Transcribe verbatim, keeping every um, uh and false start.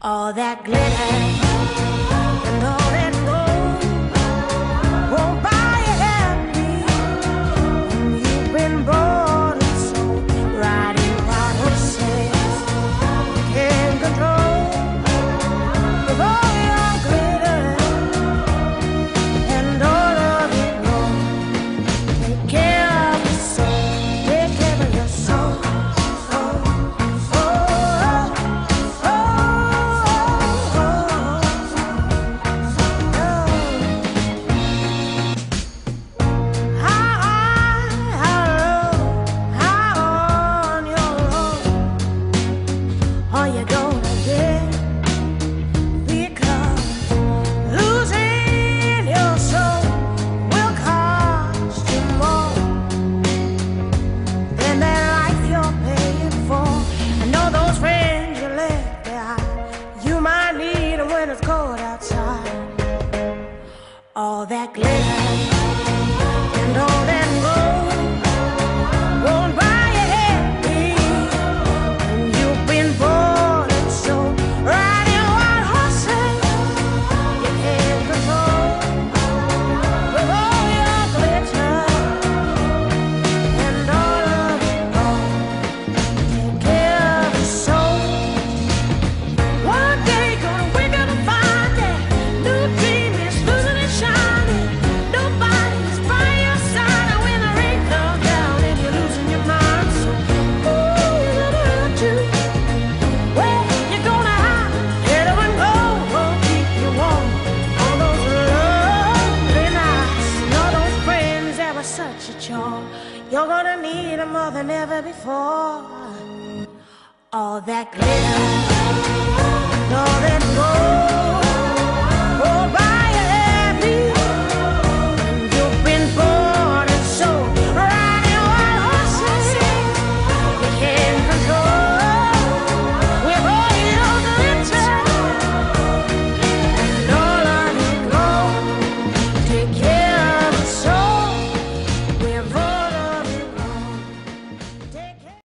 All that glitter and all that gold won't buy you happy when you've been bought and sold. Riding wild horses you can't control. With all your glitter and all of it gold, take care of your soul, take care of your soul. All that glitter and all that gold won't buy you happy when you've been bought and sold. Riding wild horses you can't control. With all your glitter and all of it gold, take care of your soul. One day you're gonna wake up and find that new dream is losing its shine. Nobody's by your side when the rain comes down and you're losing your mind. So who's gonna hurt you? Where you gonna hide? Get up and go, won't keep you warm. All those lonely nights and all those friends that were such a chore. You're gonna need them more than ever before. All that glitter and all that gold